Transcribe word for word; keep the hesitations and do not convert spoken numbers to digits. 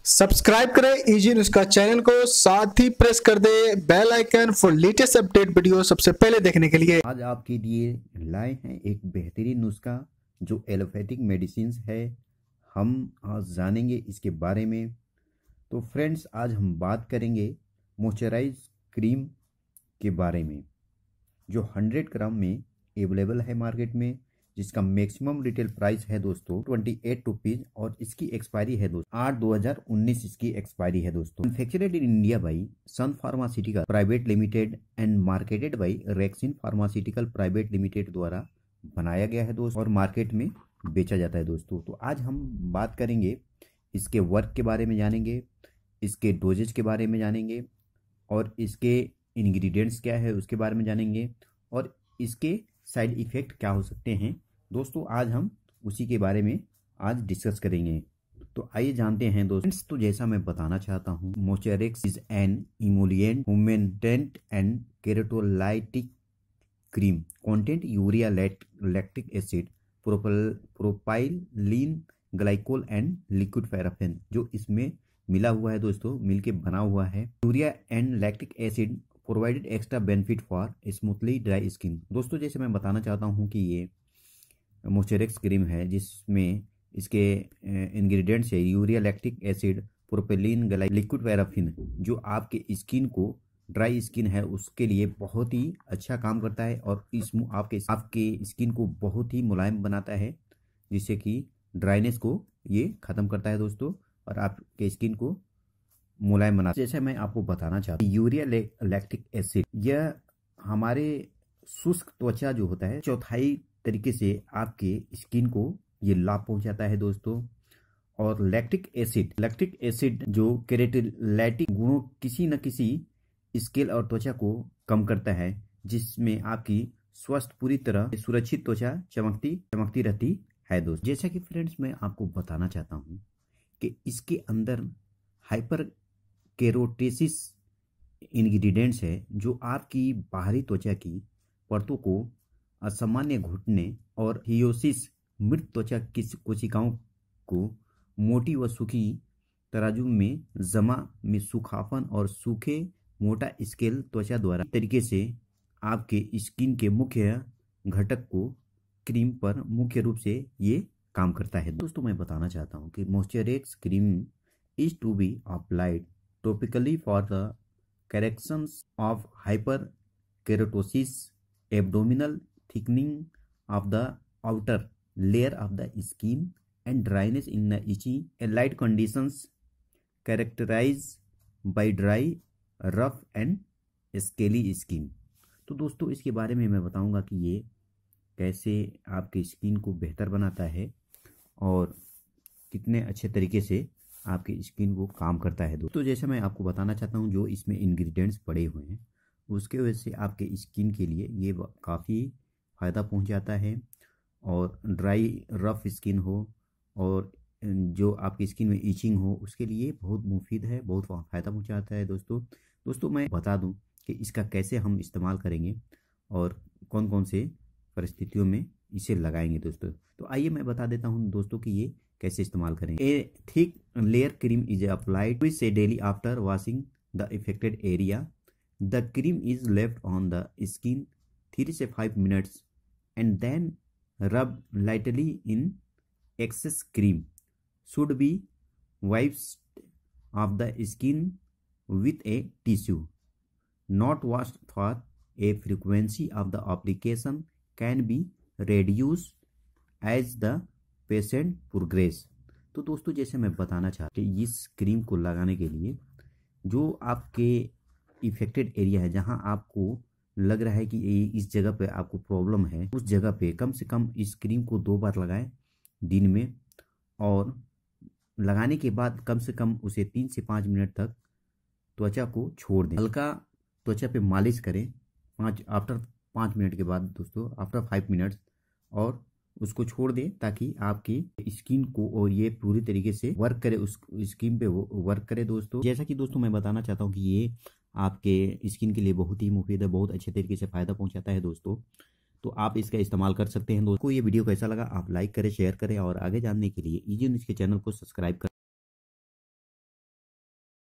Subscribe करें easy news का channel को, साथ ही प्रेस कर दे bell icon for latest update video सबसे पहले देखने के लिए। आज आपके लिए लाए हैं एक बेहतरीन नुस्खा जो एलोपैथिक मेडिसिन है। हम आज जानेंगे इसके बारे में। तो फ्रेंड्स, आज हम बात करेंगे मॉइस्चराइज क्रीम के बारे में, जो हंड्रेड ग्राम में अवेलेबल है मार्केट में, जिसका मैक्सिमम रिटेल प्राइस है दोस्तों ट्वेंटी एट रुपीज और इसकी एक्सपायरी है दोस्तों आठ दो हजार उन्नीस इसकी एक्सपायरी है दोस्तों। Manufactured in India by Sun pharmaceutical private limited and marketed by Rexin pharmaceutical private limited द्वारा बनाया गया है दोस्तों और मार्केट में बेचा जाता है दोस्तों। तो आज हम बात करेंगे इसके वर्क के बारे में, जानेंगे इसके डोजेज के बारे में जानेंगे, और इसके इंग्रेडिएंट्स क्या है उसके बारे में जानेंगे, और इसके साइड इफेक्ट क्या हो सकते हैं दोस्तों। आज हम उसी के बारे में आज डिस्कस करेंगे। तो आइए जानते हैं दोस्तों। तो जैसा मैं बताना चाहता हूँ, Moisturex is an emollient humectant and keratolytic cream content urea lactic acid propylene glycol and liquid paraffin, जो इसमें मिला हुआ है दोस्तों, मिलके बना हुआ है। Urea and lactic acid provided extra benefit for smoothly dry skin. दोस्तों, जैसे मैं बताना चाहता हूँ कि ये मॉइस्चरेक्स क्रीम है जिसमें इसके इंग्रेडिएंट्स है urea lactic acid propylene glycol liquid paraffin, जो आपके स्किन को ड्राई स्किन है उसके लिए बहुत ही अच्छा काम करता है और इस आपके आपके स्किन को बहुत ही मुलायम बनाता है, जिससे कि ड्राइनेस को ये ख़त्म करता है दोस्तों और आपके स्किन को मुलायम बनाता है। जैसे मैं आपको बताना चाहता हूँ, यूरिया लैक्टिक एसिड यह हमारे शुष्क त्वचा जो होता है चौथाई तरीके से आपके स्किन को ये लाभ पहुंचाता है दोस्तों। और लैक्टिक एसिड लैक्टिक एसिड जो केराटिनलाइटिक गुणों किसी न किसी स्केल और त्वचा को कम करता है, जिसमें आपकी स्वस्थ पूरी तरह सुरक्षित त्वचा चमकती चमकती रहती है दोस्तों। जैसा कि फ्रेंड्स, मैं आपको बताना चाहता हूँ कि इसके अंदर हाइपर केरोटेसिस इंग्रेडिएंट्स है, जो आपकी बाहरी त्वचा की परतों को असामान्य घुटने और हियोसिस मृत त्वचा की कोशिकाओं को मोटी व सूखी तराजू में जमा में सूखापन और सूखे मोटा स्केल त्वचा द्वारा तरीके से आपके स्किन के मुख्य घटक को क्रीम पर मुख्य रूप से ये काम करता है दोस्तों। मैं बताना चाहता हूँ कि Moisturex cream is to be applied topically for the corrections of hyperkeratosis, abdominal thickening of the outer layer of the skin, and dryness in the itchy and light conditions characterized by dry, rough and scaly skin। तो दोस्तों, इसके बारे में मैं बताऊंगा कि ये कैसे आपके स्किन को बेहतर बनाता है और कितने अच्छे तरीके से आपकी स्किन को काम करता है दोस्तों। जैसे मैं आपको बताना चाहता हूँ, जो इसमें इंग्रेडिएंट्स पड़े हुए हैं उसके वजह से आपके स्किन के लिए ये काफ़ी फ़ायदा पहुँचाता है। और ड्राई रफ स्किन हो और जो आपकी स्किन में ईचिंग हो उसके लिए बहुत मुफीद है, बहुत फ़ायदा पहुँचाता है दोस्तों। दोस्तों, मैं बता दूँ कि इसका कैसे हम इस्तेमाल करेंगे और कौन कौन से परिस्थितियों में इसे लगाएंगे दोस्तों। तो आइए मैं बता देता हूँ दोस्तों कि ये कैसे इस्तेमाल करेंगे। A thick layer cream is applied twice a daily after washing the affected area. The cream is left on the skin three से five minutes and then rub lightly in excess cream should be wiped off the skin with a tissue not washed for a frequency of the application can be reduce as the patient progress. तो दोस्तों, जैसे मैं बताना चाहता हूँ, इस cream को लगाने के लिए जो आपके इफेक्टेड एरिया है, जहां आपको लग रहा है कि इस जगह पे आपको प्रॉब्लम है, उस जगह पे कम से कम इस क्रीम को दो बार लगाएं दिन में, और लगाने के बाद कम से कम उसे तीन से पाँच मिनट तक त्वचा को छोड़ दें। हल्का त्वचा पे मालिश करें पाँच आफ्टर पाँच मिनट के बाद दोस्तों, आफ्टर फाइव मिनट्स, और उसको छोड़ दें ताकि आपकी स्किन को और ये पूरी तरीके से वर्क करे, उस स्किन पे वो वर्क करे दोस्तों। जैसा कि दोस्तों मैं बताना चाहता हूँ कि ये आपके स्किन के लिए बहुत ही मुफीद है, बहुत अच्छे तरीके से फ़ायदा पहुँचाता है दोस्तों। तो आप इसका इस्तेमाल कर सकते हैं दोस्तों। ये वीडियो कैसा लगा आप लाइक करें, शेयर करें, और आगे जानने के लिए इजी न्यूज़ के चैनल को सब्सक्राइब करें।